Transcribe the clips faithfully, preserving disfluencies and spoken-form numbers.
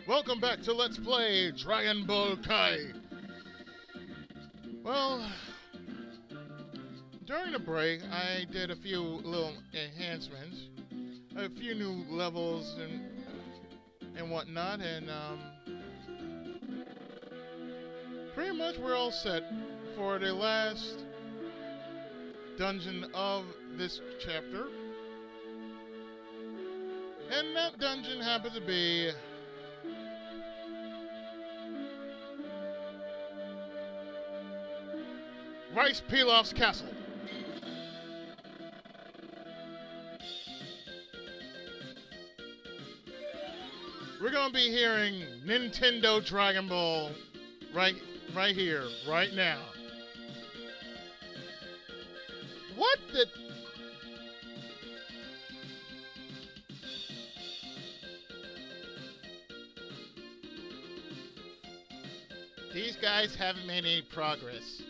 Welcome back to Let's Play Dragon Ball Kai. Well, during the break, I did a few little enhancements, a few new levels and and whatnot, and um, pretty much we're all set for the last dungeon of this chapter. And that dungeon happens to be Rice Pilaf's castle. We're gonna be hearing Nintendo Dragon Ball right right here, right now. What the? These guys haven't made any progress.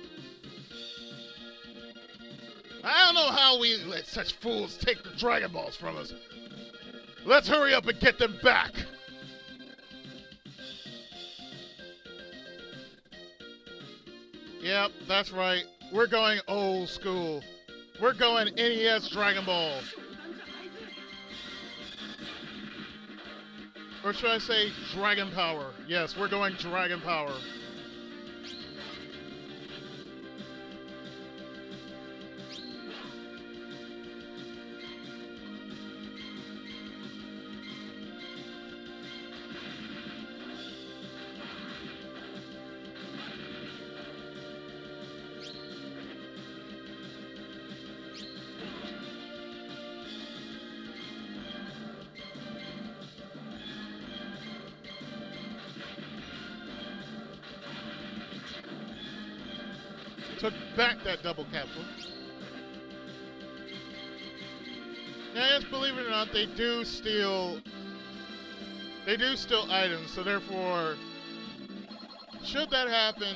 I don't know how we let such fools take the Dragon Balls from us. Let's hurry up and get them back. Yep, that's right. We're going old school. We're going N E S Dragon Ball. Or should I say Dragon Power? Yes, we're going Dragon Power. Took back that double capsule. Yes, believe it or not, they do steal. They do steal items, so therefore, should that happen,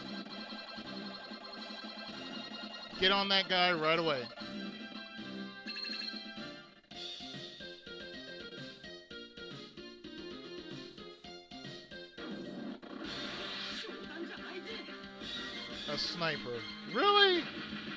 get on that guy right away. A sniper. Really?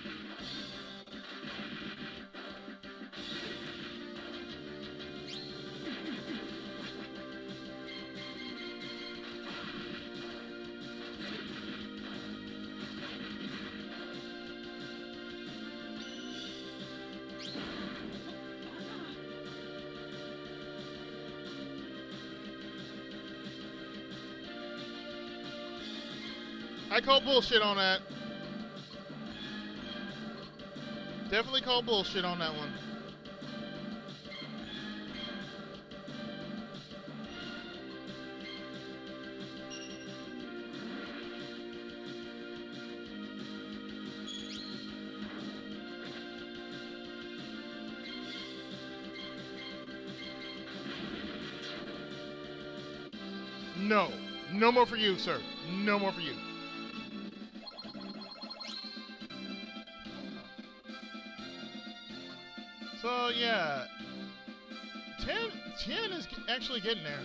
I call bullshit on that. Definitely call bullshit on that one. No. No more for you, sir. No more for you. So yeah, Tien, Tien is actually getting there.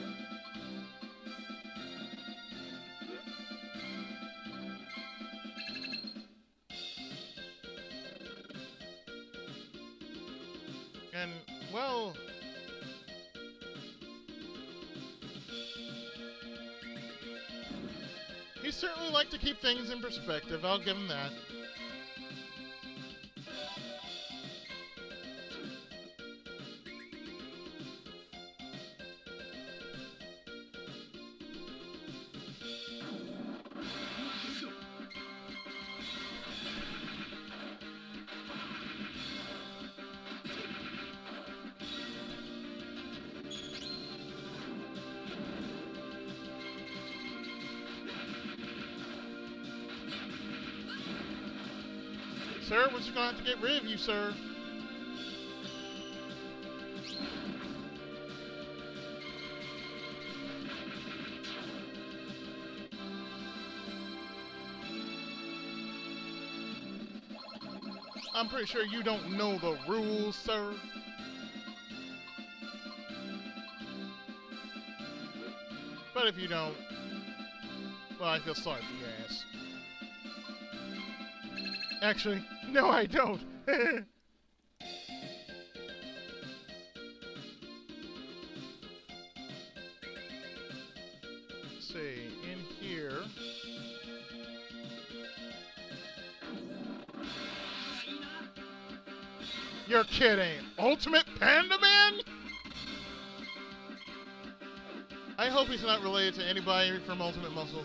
And, well, he certainly liked to keep things in perspective, I'll give him that. Sir, we're just gonna have to get rid of you, sir. I'm pretty sure you don't know the rules, sir. But if you don't, well, I feel sorry for your ass. Actually, no, I don't. Let's see, in here. You're kidding! Ultimate Panda Man? I hope he's not related to anybody from Ultimate Muscle.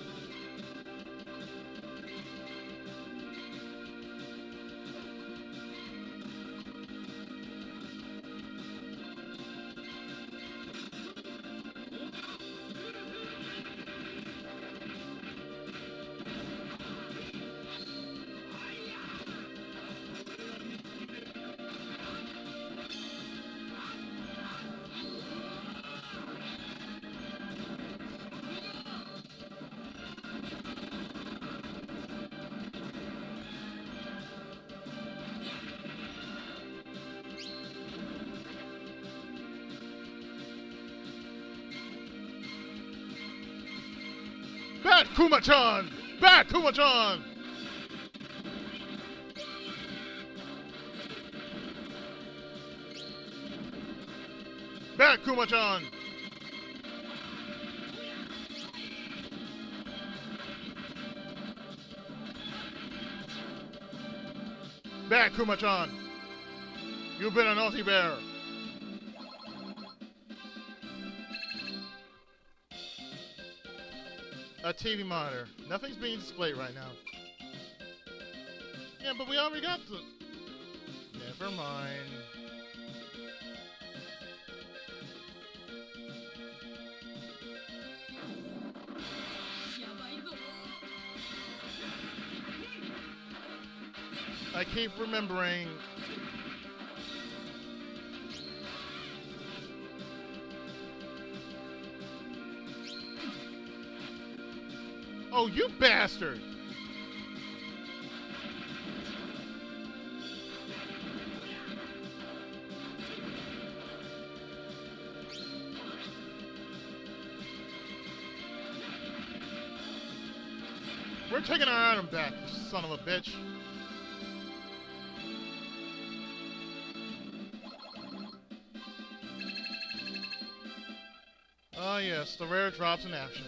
Bat Kuma-chan! Bat Kuma-chan! Bat Kuma-chan! Bat Kuma-chan! You've been a naughty bear! A T V monitor. Nothing's being displayed right now. Yeah, but we already got the... Never mind. I keep remembering... Oh, you bastard! We're taking our item back, you son of a bitch. Oh yes, the rare drops in action.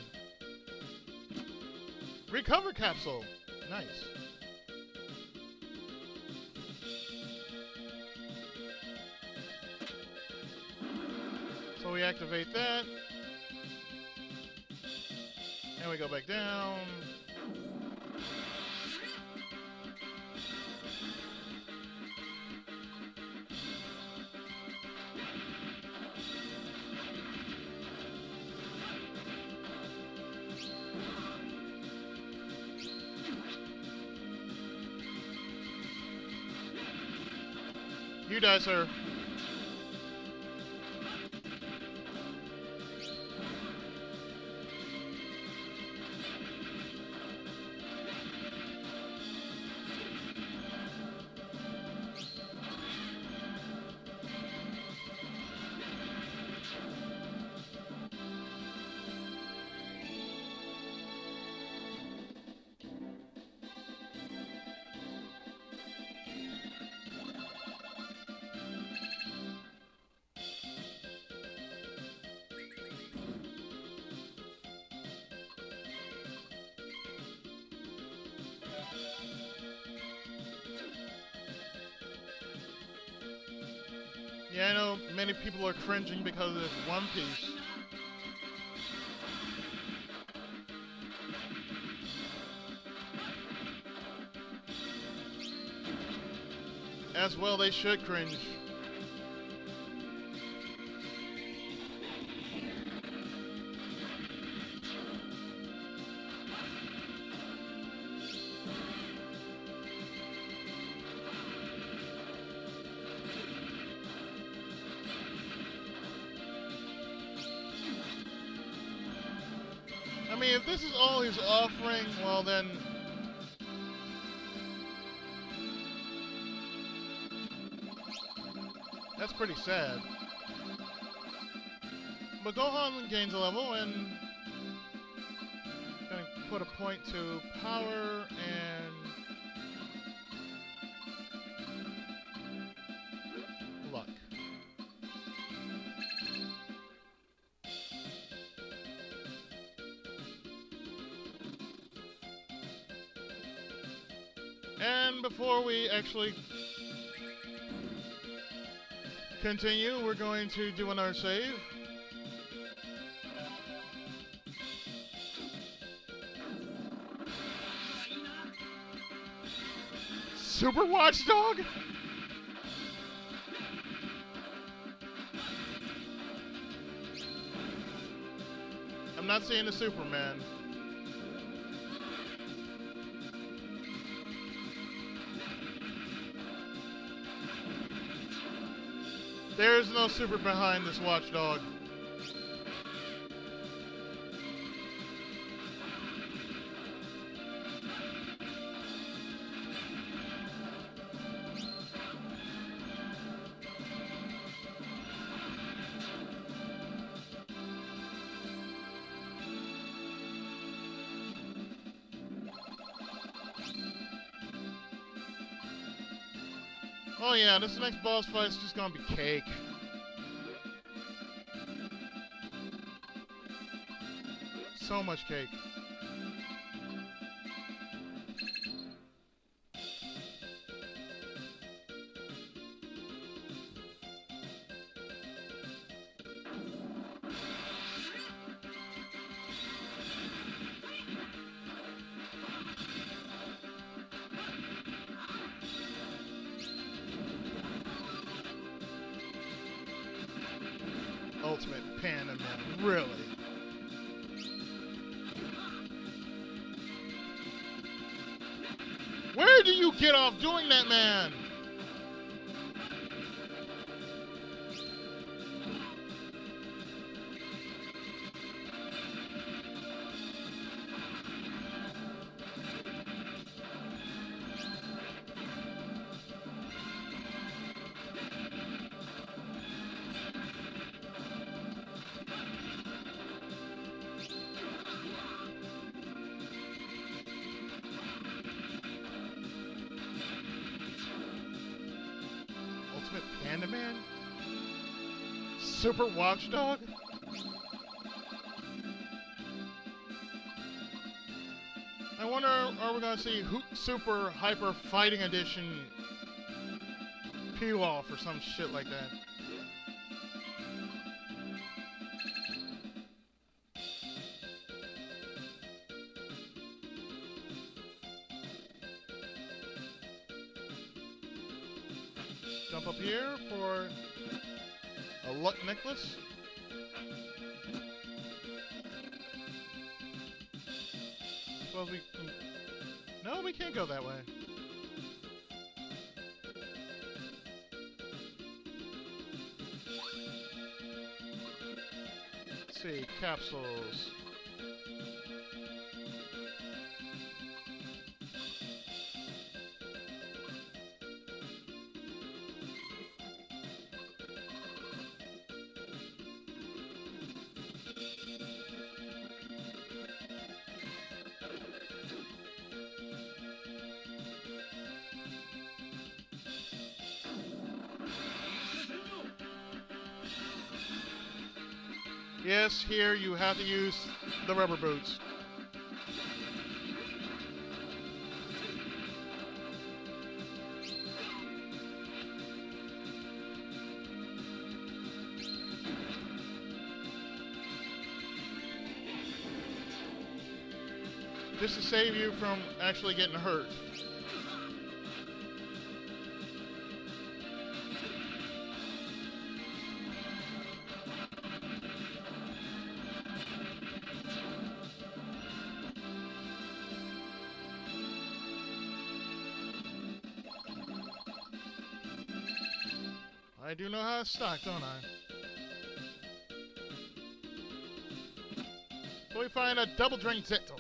Recover capsule! Nice. So we activate that. And we go back down. You die, sir. Yeah, I know many people are cringing because of this One Piece. As well, they should cringe. I mean, if this is all he's offering, well then... That's pretty sad. But Gohan gains a level, and put a point to power and luck. And before we actually continue, we're going to do another save. Super Watchdog? I'm not seeing the Superman. There's no super behind this watchdog. Oh yeah, this next boss fight's just gonna be cake. So much cake. Ultimate Panda Man, really? Where do you get off doing that, man? Panda Man? Super Watchdog? I wonder, are we gonna see Hoot Super Hyper Fighting Edition Pilaf or some shit like that? Jump up here for a luck necklace. Suppose we can... No, we can't go that way. Let's see, capsules. Yes, here you have to use the rubber boots. Just to save you from actually getting hurt. I do know how to stock, don't I? So we find a double drink Zetto.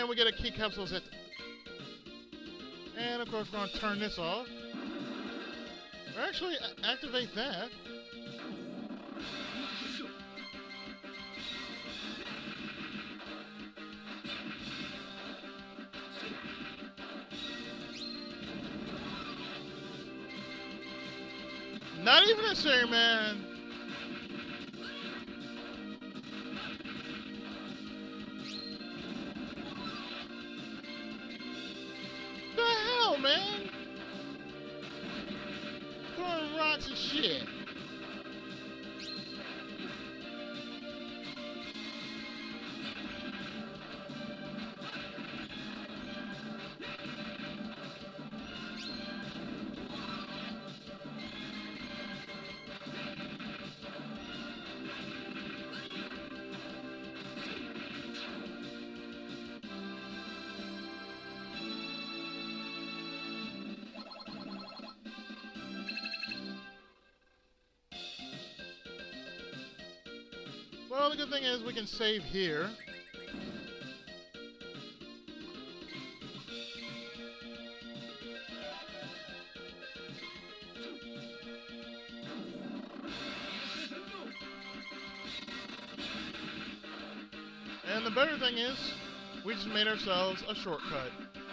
we get a key capsule hit. And of course, we're going to turn this off. Or actually, activate that. Not even necessary, man. The hell, man? Throwing rocks and shit. Well, the good thing is we can save here. And the better thing is, we just made ourselves a shortcut.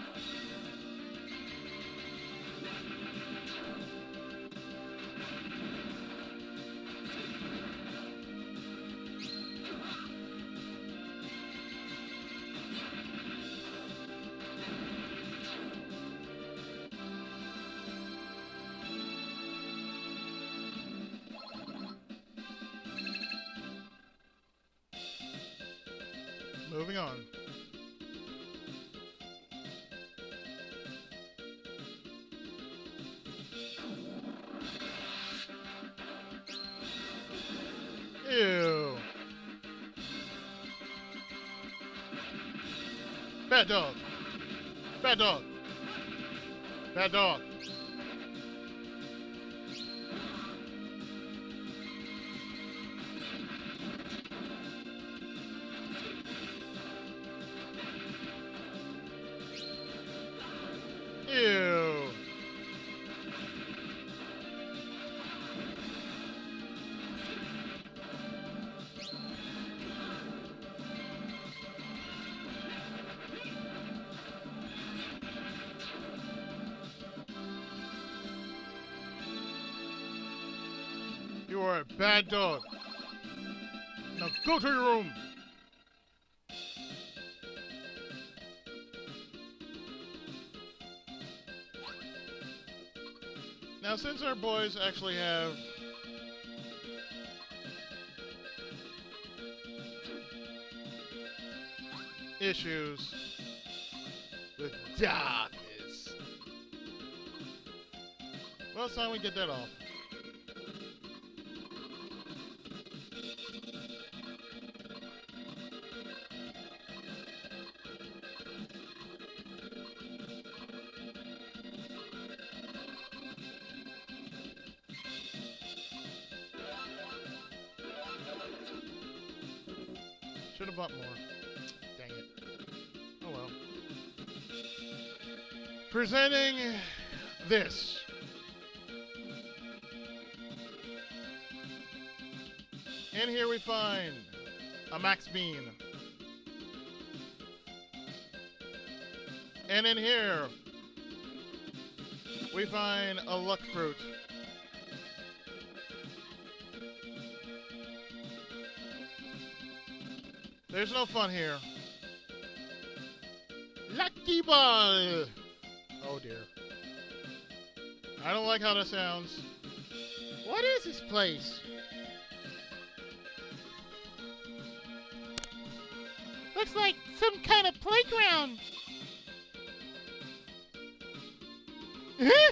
Moving on. Ew. Bad dog. Bad dog. Bad dog. Ew. You are a bad dog. Now go to your room. Now, since our boys actually have issues with darkness, well, it's time we get that off. Should have bought more. Dang it. Oh well. Presenting this. In here we find a Max Bean. And in here we find a Luck Fruit. There's no fun here. Lucky Ball! Oh dear. I don't like how that sounds. What is this place? Looks like some kind of playground. Huh?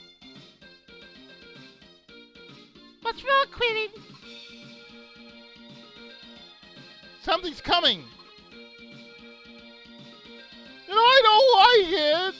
What's wrong, Quentin? Something's coming! And I don't like it!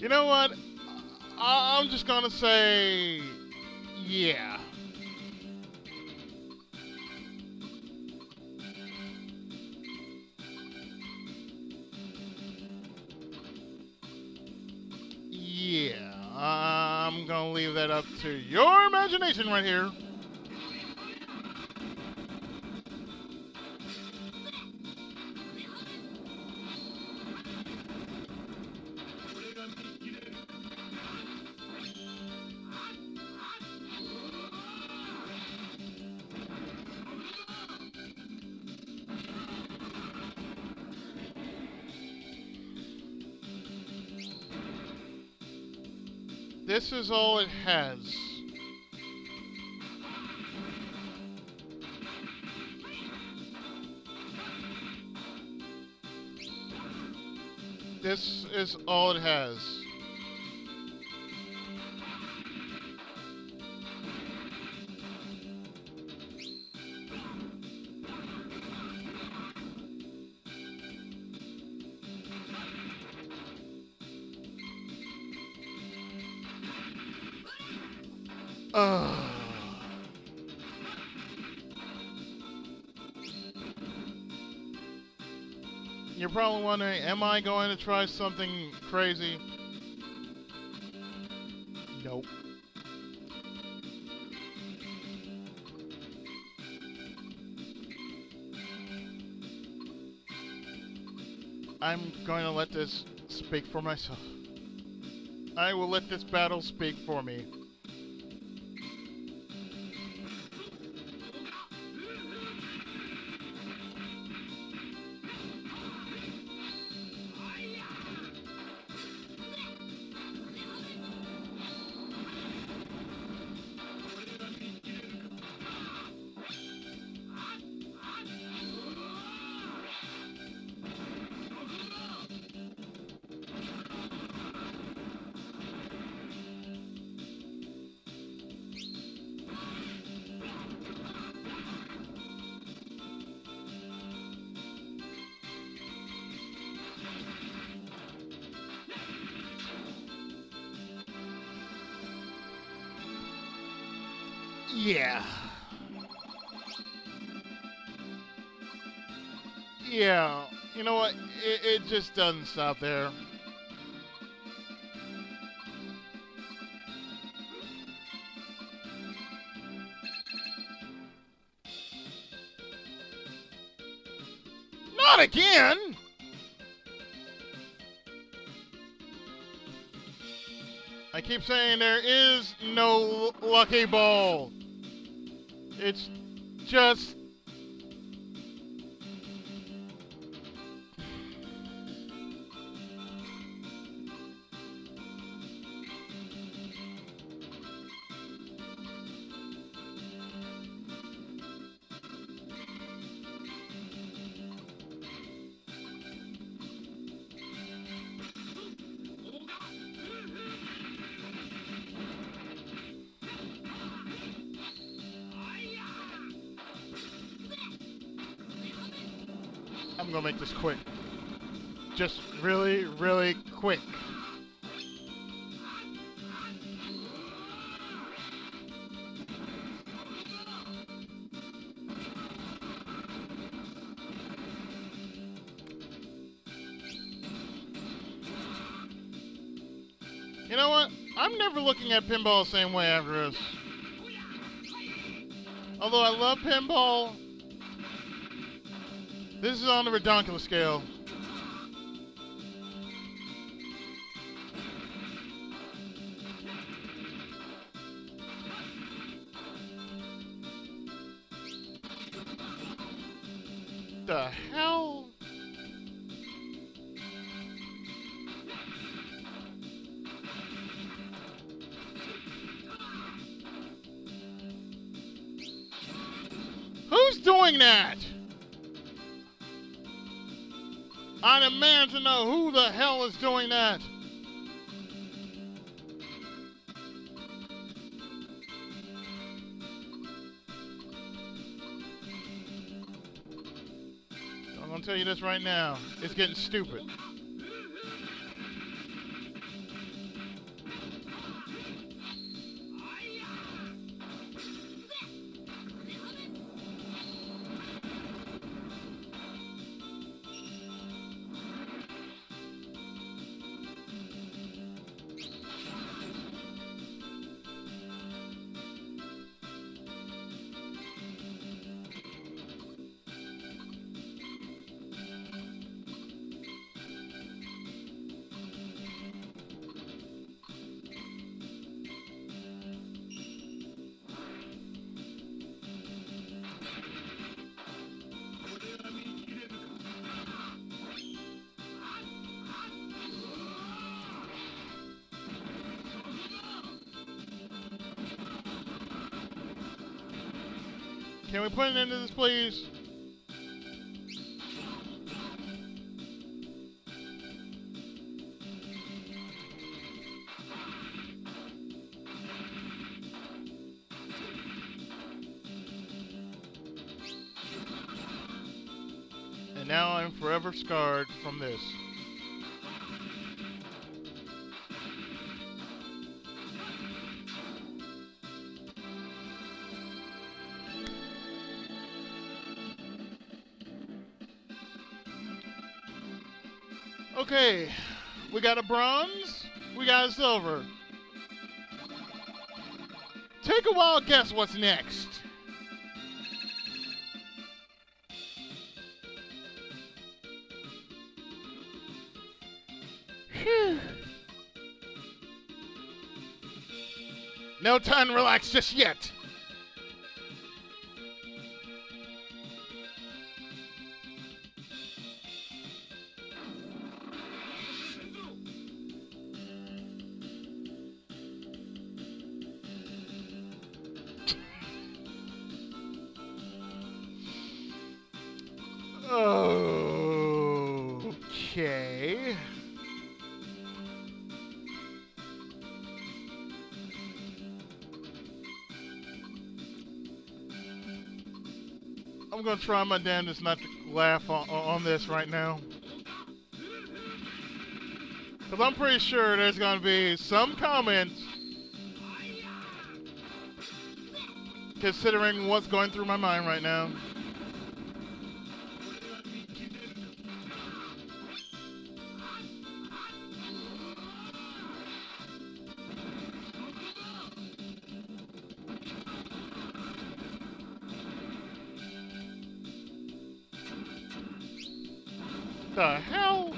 You know what? I I'm just gonna say, yeah. Yeah, I'm gonna leave that up to your imagination right here. This is all it has. This is all it has. Ugh. You're probably wondering, am I going to try something crazy? Nope. I'm going to let this speak for myself. I will let this battle speak for me. Yeah. Yeah. You know what? It, it just doesn't stop there. Not again! I keep saying there is no lucky ball. It's just... I'm gonna make this quick. Just really, really quick. You know what? I'm never looking at pinball the same way after this. Although I love pinball, this is on the redonkulous scale. The hell? Who's doing that? I demand to know who the hell is doing that. I'm gonna tell you this right now. It's getting stupid. Can we put an end to this, please? And now I'm forever scarred from this. Okay, we got a bronze, we got a silver. Take a wild guess what's next. Phew. No time to relax just yet. Okay. I'm gonna try my damnedest not to laugh on, on this right now. Because I'm pretty sure there's gonna be some comments considering what's going through my mind right now. The hell?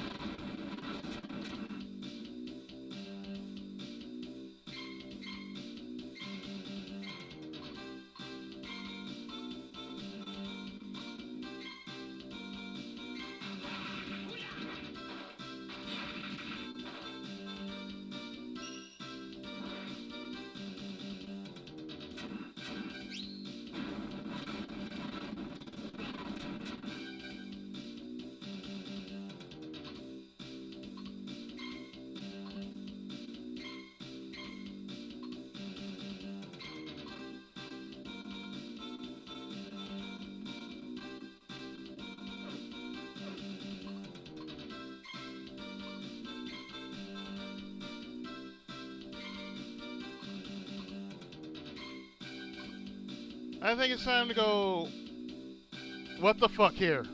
I think it's time to go, what the fuck here?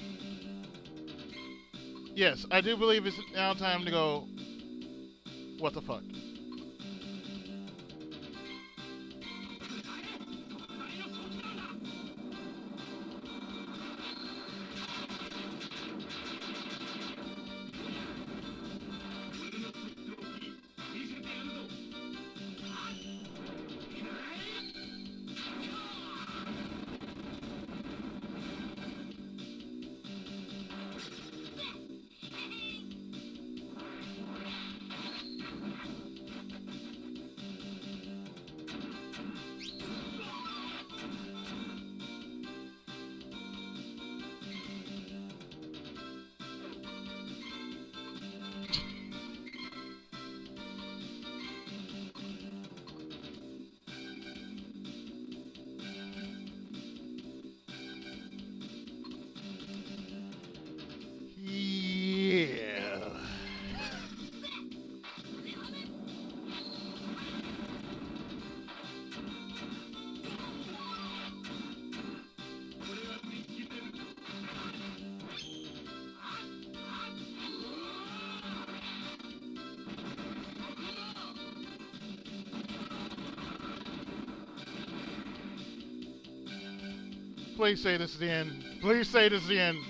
Yes, I do believe it's now time to go, what the fuck? Please say this is the end. Please say this is the end.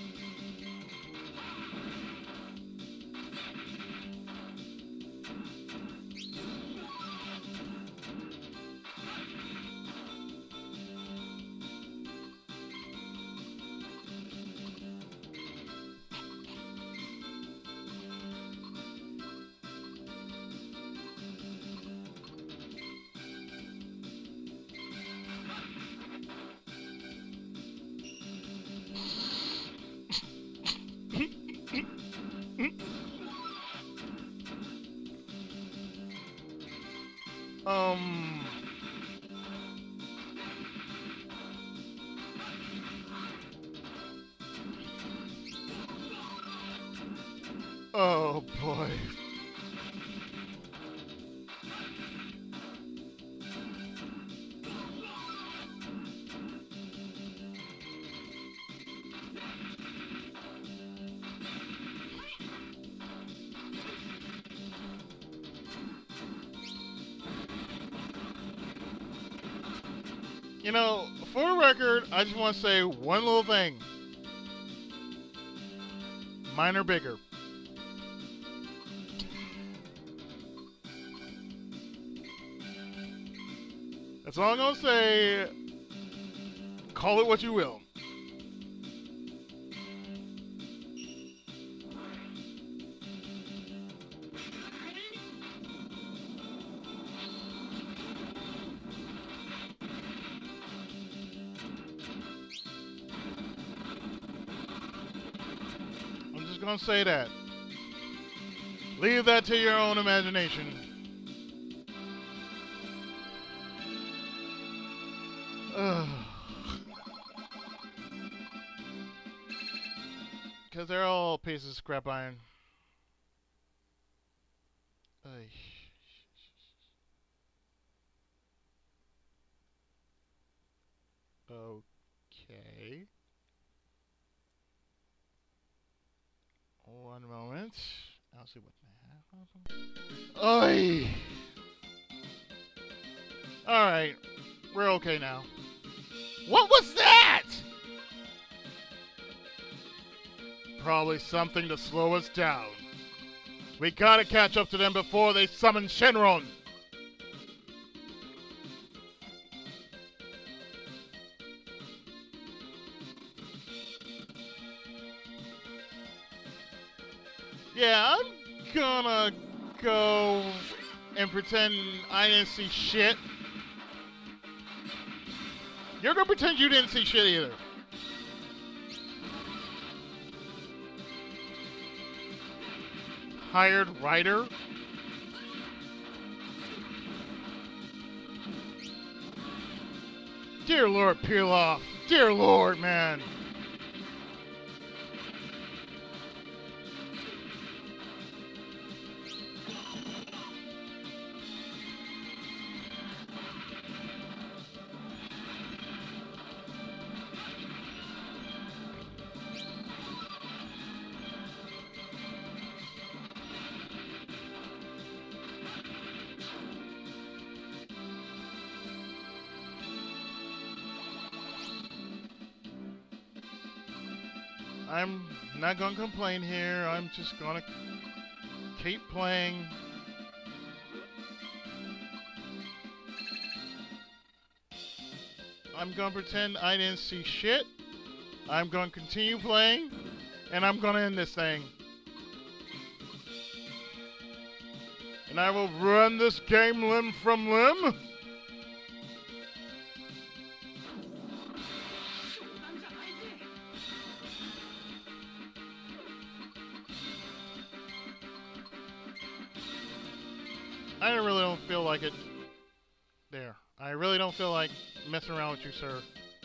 Oh boy. You know, for the record, I just want to say one little thing. Mine are bigger. That's all I'm going to say. Call it what you will. Gonna say that. Leave that to your own imagination. Because they're all pieces of scrap iron. Ay. Okay. One moment. I'll see what the heck. Oi! Alright. We're okay now. What was that? Probably something to slow us down. We gotta catch up to them before they summon Shenron. Yeah, I'm gonna go and pretend I didn't see shit. You're gonna pretend you didn't see shit either. Hired writer? Dear Lord, Pilaf. Dear Lord, man. I'm not gonna complain here. I'm just gonna keep playing. I'm gonna pretend I didn't see shit. I'm gonna continue playing, and I'm gonna end this thing. And I will run this game limb from limb. I really don't feel like it. There. I really don't feel like messing around with you, sir.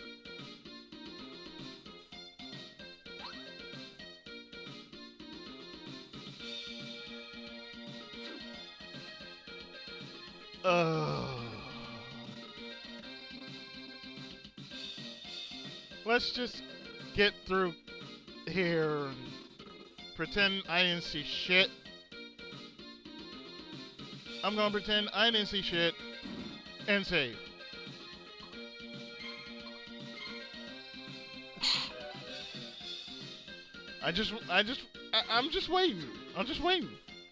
Ugh. Let's just get through here and pretend I didn't see shit. I'm gonna pretend I didn't see shit and save. I just, I just, I, I'm just waiting. I'm just waiting.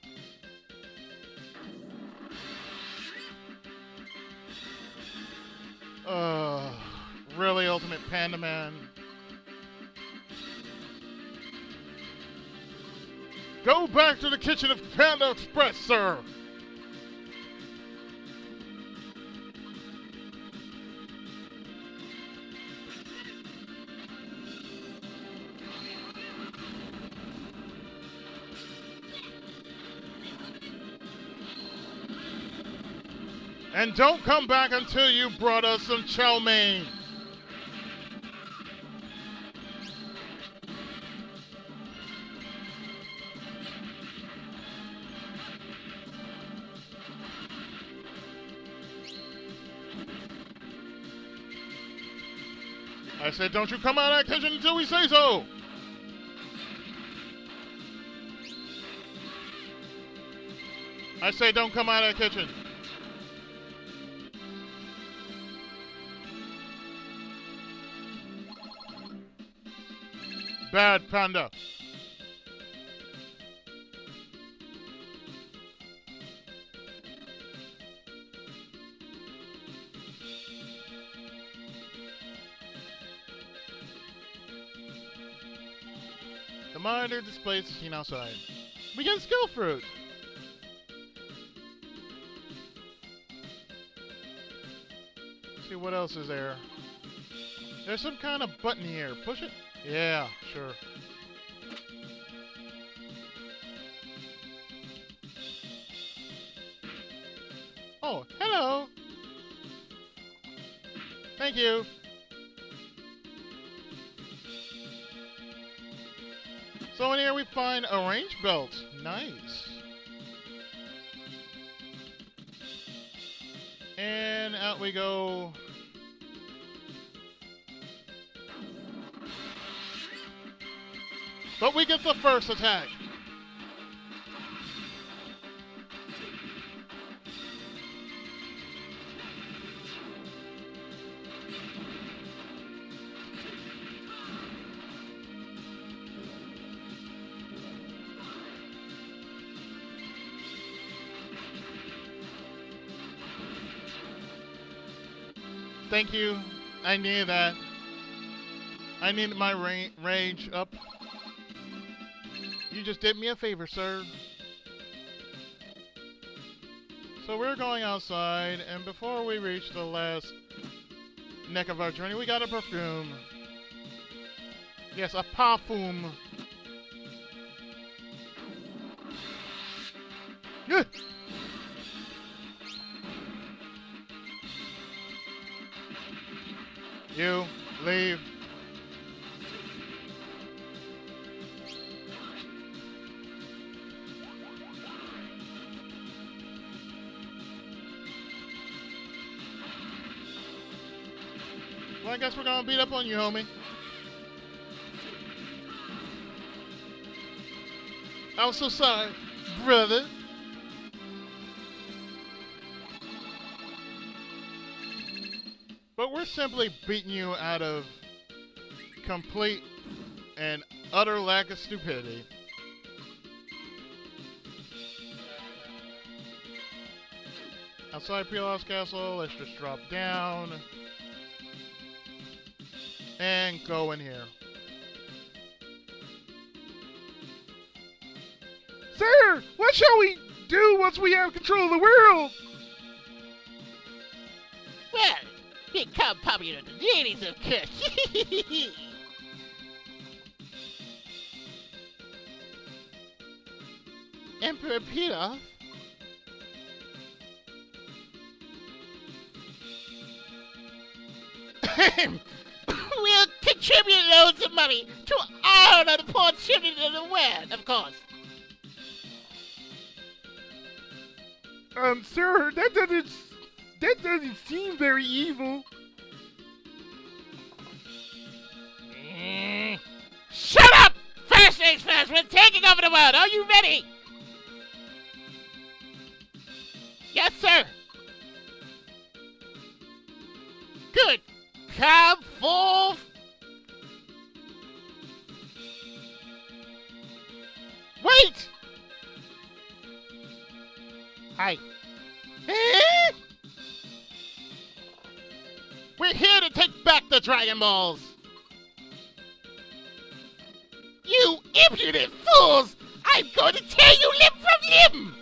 Uh, really, Ultimate Panda Man? Go back to the kitchen of Panda Express, sir! And don't come back until you brought us some chow mein. I said, don't you come out of that kitchen until we say so! I say, don't come out of the kitchen. Bad panda. The monitor displays the scene outside. We get skill fruit. Let's see what else is there. There's some kind of button here. Push it. Yeah, sure. Oh, hello. Thank you. So in here we find a range belt. Nice. And out we go. But we get the first attack. Thank you. I needed that. I needed my ra rage up. You just did me a favor, sir. So we're going outside, and before we reach the last neck of our journey, we got a perfume. Yes, a parfum. Yeah. You leave. Well, I guess we're gonna beat up on you, homie. I'm so sorry, brother. But we're simply beating you out of complete and utter lack of stupidity. Outside Pilaf's castle, let's just drop down and go in here. Sir, what shall we do once we have control of the world? Well, become popular with the ladies, of course. Emperor Pilaf? We'll contribute loads of money to all of the poor children of the world, of course. Um, sir, that doesn't that doesn't seem very evil. Mm. Shut up! First things first, we're taking over the world. Are you ready? Yes, sir. Good. Come forth. Wait! Hi. Eh? We're here to take back the Dragonballs. You impudent fools! I'm going to tear you limb from limb!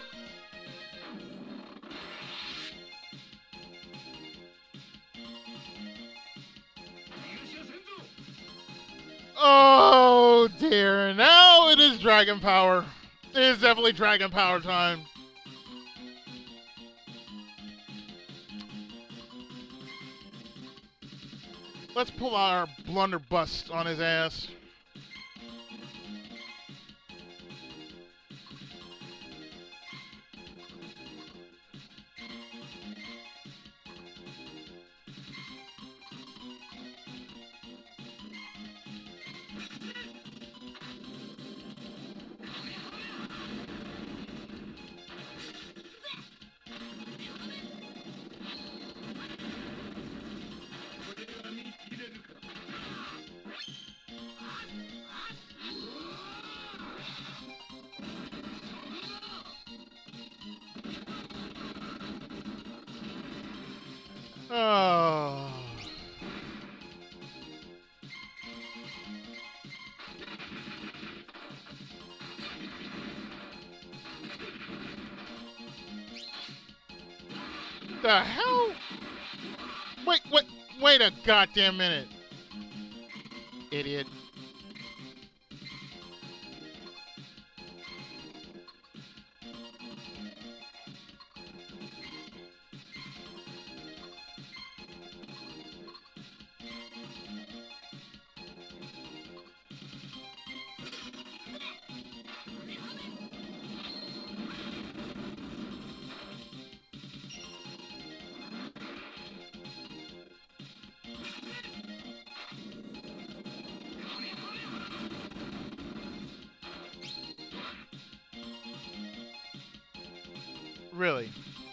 Oh dear, now it is Dragon Power. It is definitely Dragon Power time. Let's pull our blunderbuss on his ass. the hell? Wait, wait, wait a goddamn minute. Idiot. Really?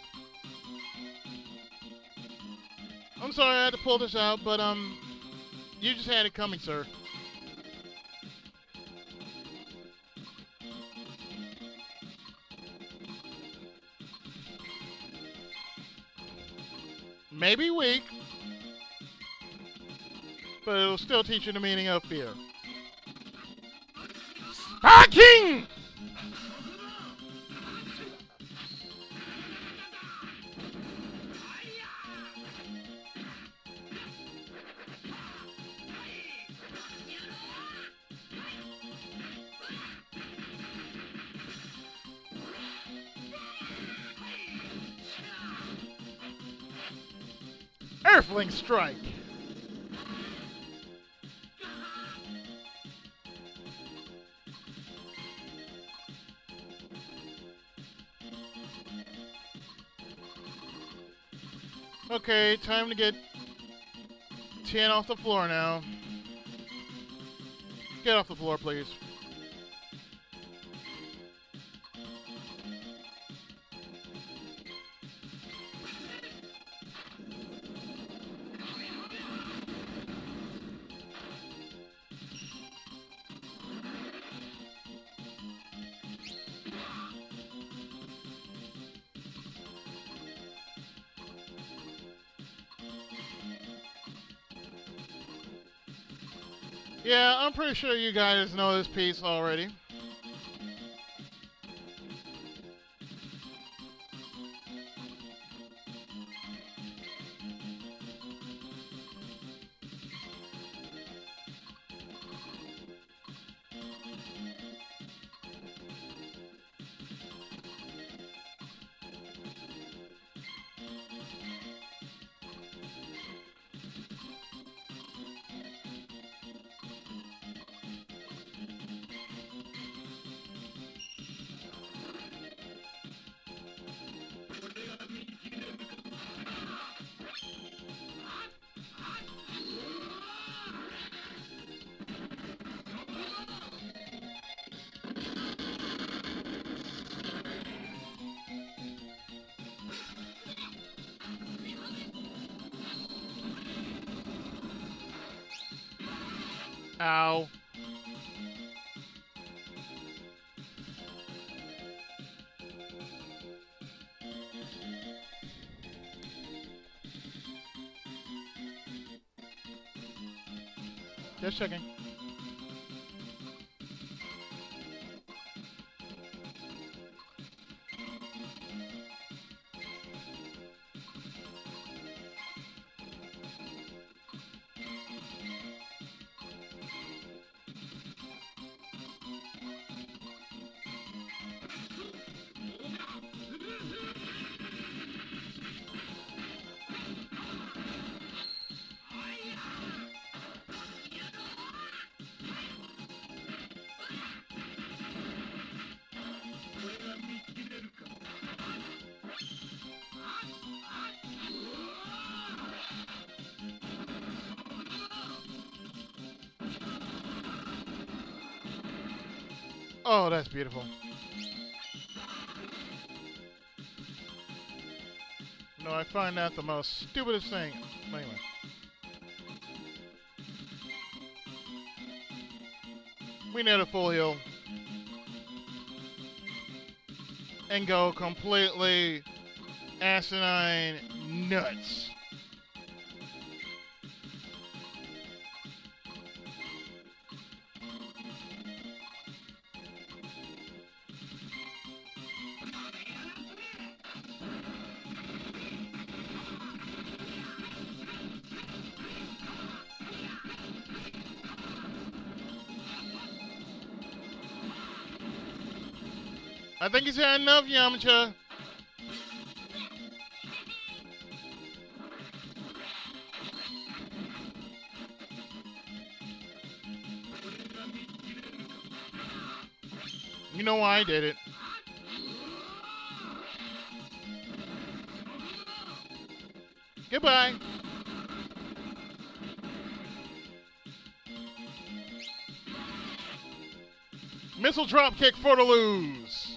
I'm sorry I had to pull this out, but, um, you just had it coming, sir. Maybe weak, but it'll still teach you the meaning of fear. Sparking! Earthling strike. Okay, time to get Tien off the floor now. Get off the floor, please. Yeah, I'm pretty sure you guys know this piece already. Ow. Just checking. Oh, that's beautiful. No, I find that the most stupidest thing. Anyway. We need a full heal. And go completely asinine nuts. I think he's had enough, Yamcha. You know why I did it. Goodbye. Missile drop kick for the lose.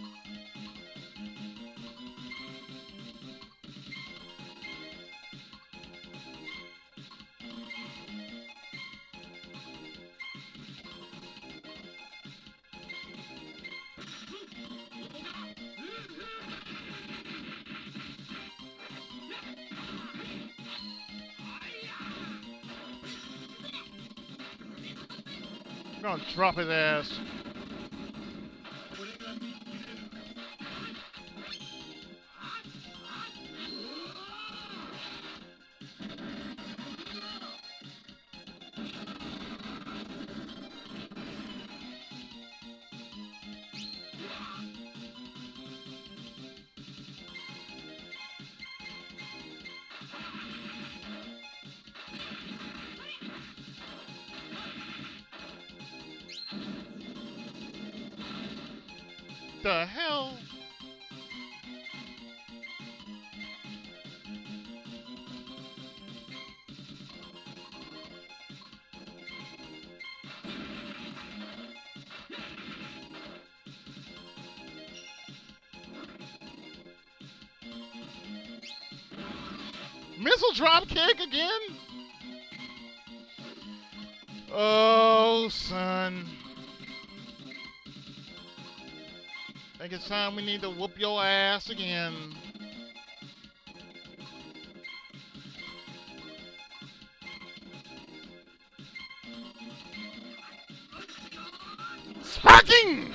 I'm gonna drop his ass. The hell? Missile drop kick again? Oh, son. I think it's time we need to whoop your ass again. Sparking!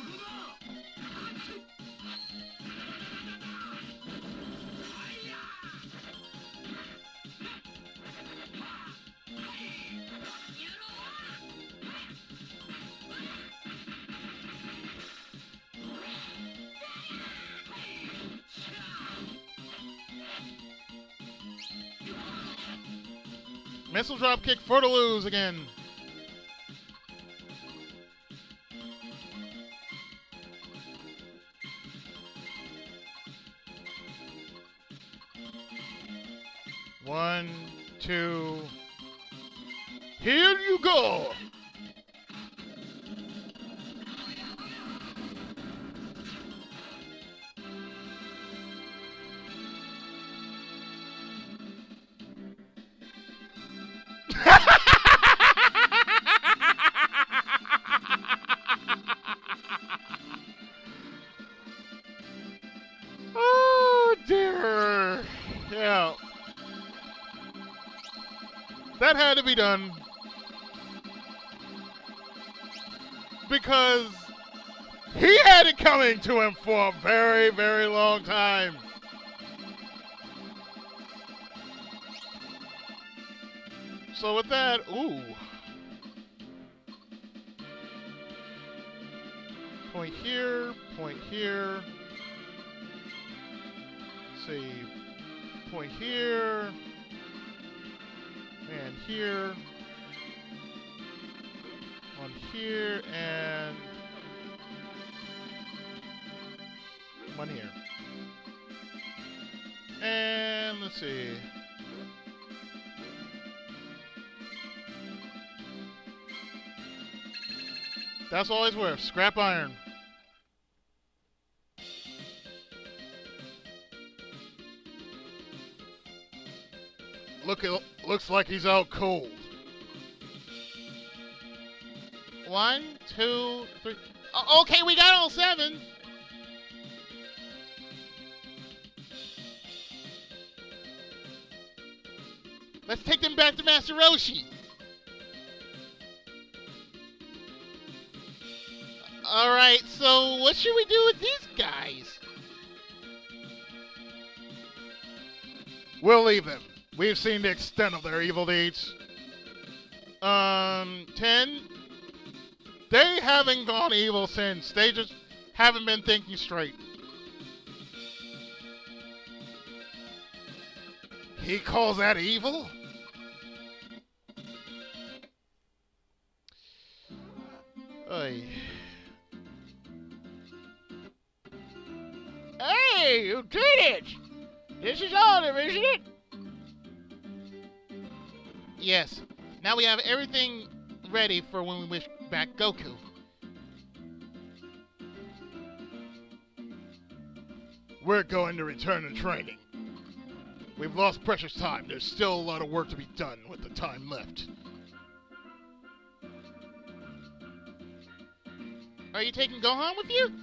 Missile drop kick for the lose again. One, two. Here you go. Oh dear. Yeah. That had to be done. Because he had it coming to him for a very, very long time. So with that, ooh. Point here, point here. Let's see. Point here. And here. On here and one here. And let's see. That's all he's worth. Scrap iron. Look, it looks like he's out cold. One, two, three. Oh, okay, we got all seven. Let's take them back to Master Roshi. All right, so what should we do with these guys? We'll leave them. We've seen the extent of their evil deeds. Um, ten. They haven't gone evil since. They just haven't been thinking straight. He calls that evil? Oy. Hey, you did it! This is honor, isn't it? Yes. Now we have everything ready for when we wish back Goku. We're going to return to training. We've lost precious time. There's still a lot of work to be done with the time left. Are you taking Gohan with you?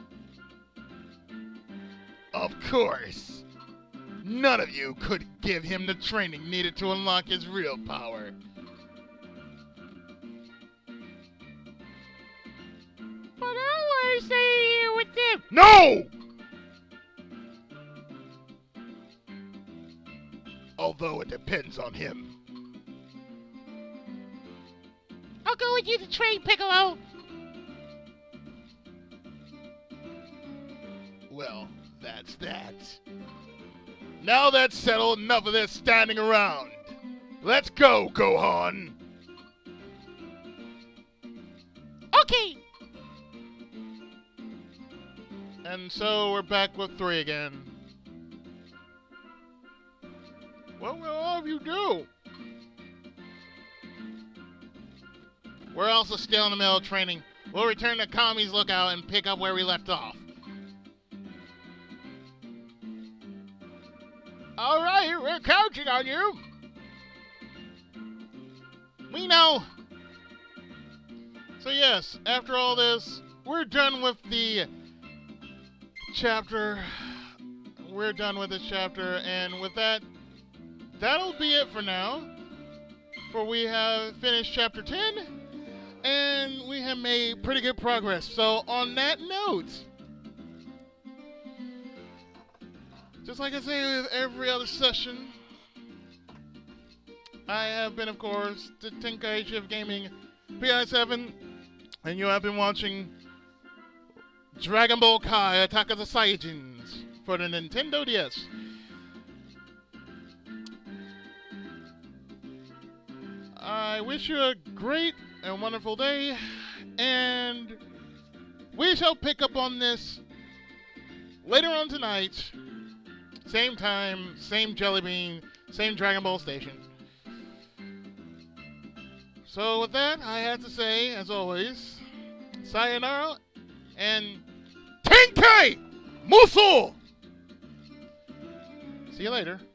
Of course. None of you could give him the training needed to unlock his real power. But I want to stay here with them. No! Although it depends on him. I'll go with you to train, Piccolo. Well, that's that. Now that's settled, enough of this standing around. Let's go, Gohan! Okay. And so we're back with three again. What will all of you do? We're also still in the middle of training. We'll return to Kami's lookout and pick up where we left off. All right, we're counting on you. We know. So yes, after all this, we're done with the chapter. We're done with this chapter, and with that, that'll be it for now. For we have finished chapter ten, and we have made pretty good progress. So on that note, just like I say with every other session, I have been, of course, the Tenkaichi of Gaming, P I seven, and you have been watching Dragonball Kai Attack of the Saiyajins for the Nintendo D S. I wish you a great and wonderful day, and we shall pick up on this later on tonight. Same time, same Jelly Bean, same Dragon Ball station. So with that, I have to say, as always, sayonara and Tenkei Musou! see you later.